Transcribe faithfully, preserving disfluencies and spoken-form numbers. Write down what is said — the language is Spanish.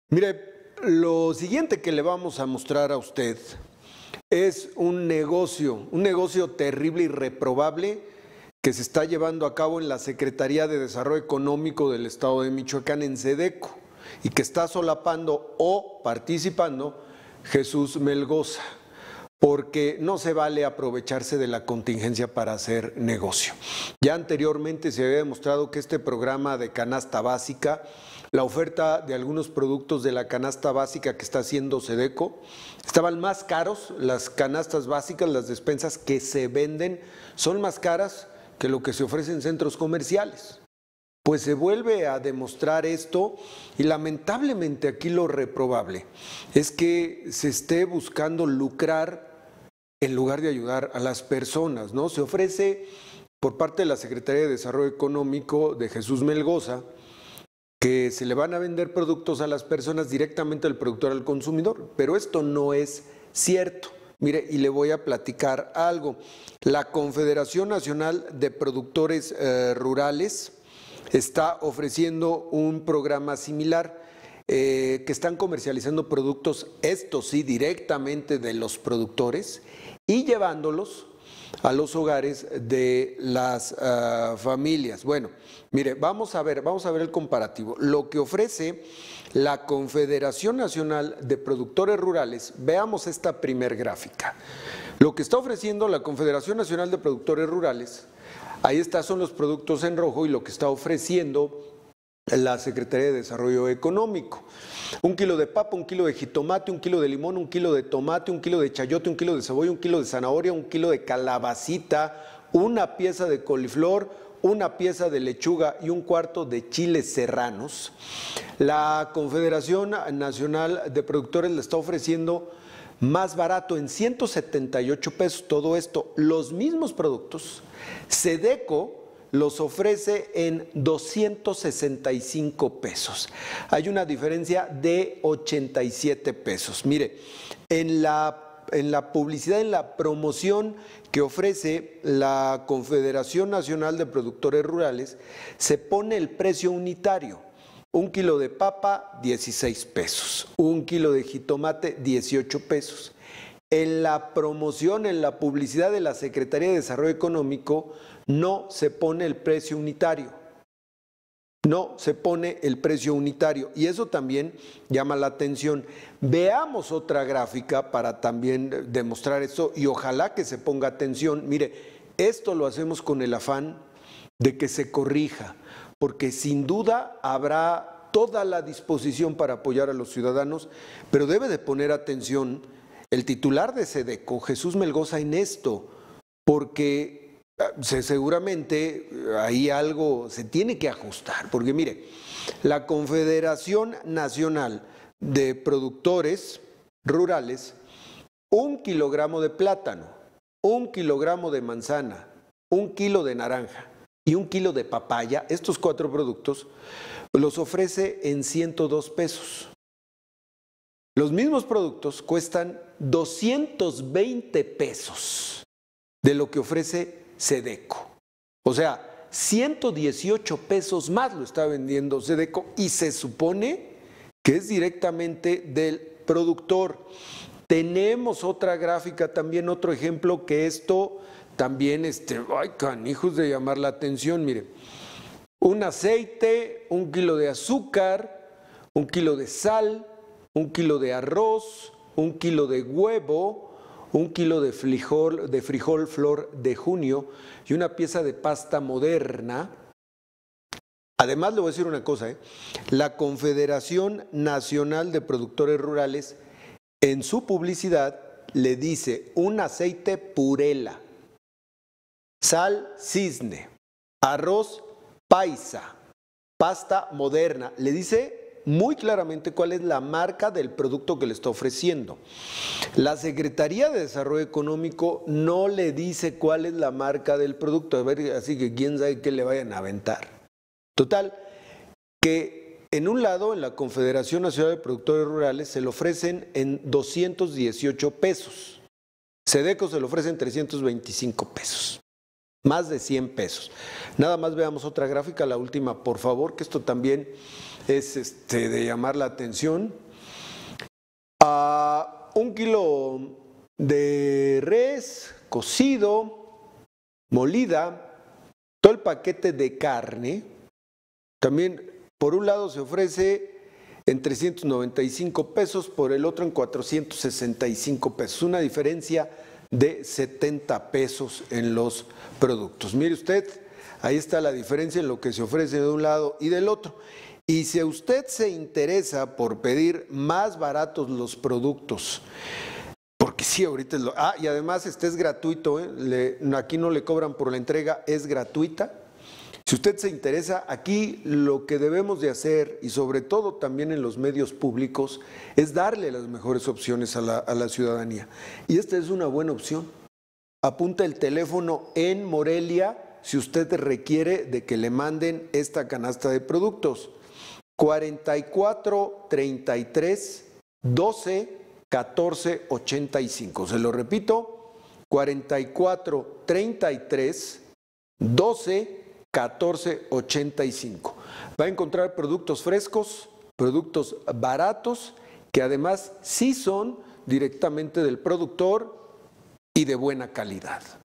Mire, lo siguiente que le vamos a mostrar a usted es un negocio, un negocio terrible y reprobable que se está llevando a cabo en la Secretaría de Desarrollo Económico del Estado de Michoacán, en SEDECO, y que está solapando o participando Jesús Melgoza, porque no se vale aprovecharse de la contingencia para hacer negocio. Ya anteriormente se había demostrado que este programa de canasta básica, la oferta de algunos productos de la canasta básica que está haciendo SEDECO, estaban más caros. Las canastas básicas, las despensas que se venden, son más caras que lo que se ofrece en centros comerciales. Pues se vuelve a demostrar esto y lamentablemente aquí lo reprobable es que se esté buscando lucrar en lugar de ayudar a las personas, ¿no? Se ofrece por parte de la Secretaría de Desarrollo Económico de Jesús Melgoza que se le van a vender productos a las personas directamente al productor, al consumidor, pero esto no es cierto. Mire, y le voy a platicar algo. La Confederación Nacional de Productores eh, Rurales está ofreciendo un programa similar, eh, que están comercializando productos, estos sí, directamente de los productores y llevándolos a los hogares de las uh, familias. Bueno, mire, vamos a ver, vamos a ver el comparativo. Lo que ofrece la Confederación Nacional de Productores Rurales, veamos esta primer gráfica. Lo que está ofreciendo la Confederación Nacional de Productores Rurales, ahí está, son los productos en rojo, y lo que está ofreciendo la Secretaría de Desarrollo Económico. Un kilo de papa, un kilo de jitomate, un kilo de limón, un kilo de tomate, un kilo de chayote, un kilo de cebolla, un kilo de zanahoria, un kilo de calabacita, una pieza de coliflor, una pieza de lechuga y un cuarto de chiles serranos. La Confederación Nacional de Productores le está ofreciendo más barato, en ciento setenta y ocho pesos, todo esto, los mismos productos. SEDECO los ofrece en doscientos sesenta y cinco pesos. Hay una diferencia de ochenta y siete pesos. Mire, en la, en la publicidad, en la promoción que ofrece la Confederación Nacional de Productores Rurales, se pone el precio unitario. Un kilo de papa, dieciséis pesos. Un kilo de jitomate, dieciocho pesos. En la promoción, en la publicidad de la Secretaría de Desarrollo Económico, no se pone el precio unitario. No se pone el precio unitario. Y eso también llama la atención. Veamos otra gráfica para también demostrar esto, y ojalá que se ponga atención. Mire, esto lo hacemos con el afán de que se corrija, porque sin duda habrá toda la disposición para apoyar a los ciudadanos, pero debe de poner atención el titular de SEDECO, Jesús Melgoza, en esto, porque se, seguramente ahí algo se tiene que ajustar, porque mire, la Confederación Nacional de Productores Rurales, un kilogramo de plátano, un kilogramo de manzana, un kilo de naranja y un kilo de papaya, estos cuatro productos, los ofrece en ciento dos pesos. Los mismos productos cuestan doscientos veinte pesos de lo que ofrece SEDECO. O sea, ciento dieciocho pesos más lo está vendiendo SEDECO, y se supone que es directamente del productor. Tenemos otra gráfica, también otro ejemplo, que esto también, este, ay, canijos de llamar la atención. Mire, un aceite, un kilo de azúcar, un kilo de sal, un kilo de arroz, un kilo de huevo, un kilo de frijol, de frijol flor de junio y una pieza de pasta moderna. Además, le voy a decir una cosa, ¿eh? La Confederación Nacional de Productores Rurales, en su publicidad, le dice un aceite Purela, sal Cisne, arroz Paisa, pasta moderna. Le dice muy claramente cuál es la marca del producto que le está ofreciendo. La Secretaría de Desarrollo Económico no le dice cuál es la marca del producto, a ver, así que quién sabe qué le vayan a aventar. Total, que en un lado, en la Confederación Nacional de Productores Rurales, se le ofrecen en doscientos dieciocho pesos. SEDECO se le ofrece en trescientos veinticinco pesos. Más de cien pesos. Nada más veamos otra gráfica, la última, por favor, que esto también es este, de llamar la atención. A un kilo de res cocido, molida, todo el paquete de carne. También, por un lado, se ofrece en trescientos noventa y cinco pesos, por el otro en cuatrocientos sesenta y cinco pesos. Una diferencia de setenta pesos en los productos. Mire usted, ahí está la diferencia en lo que se ofrece de un lado y del otro. Y si a usted se interesa por pedir más baratos los productos, porque sí, ahorita es lo... Ah, y además este es gratuito, ¿eh? Le, aquí no le cobran por la entrega, es gratuita. Si usted se interesa, aquí lo que debemos de hacer, y sobre todo también en los medios públicos, es darle las mejores opciones a la, a la ciudadanía. Y esta es una buena opción. Apunta el teléfono en Morelia si usted requiere de que le manden esta canasta de productos. cuarenta y cuatro, treinta y tres, doce, catorce, ochenta y cinco. Se lo repito, cuarenta y cuatro, treinta y tres, doce, catorce, ochenta y cinco. Va a encontrar productos frescos, productos baratos, que además sí son directamente del productor y de buena calidad.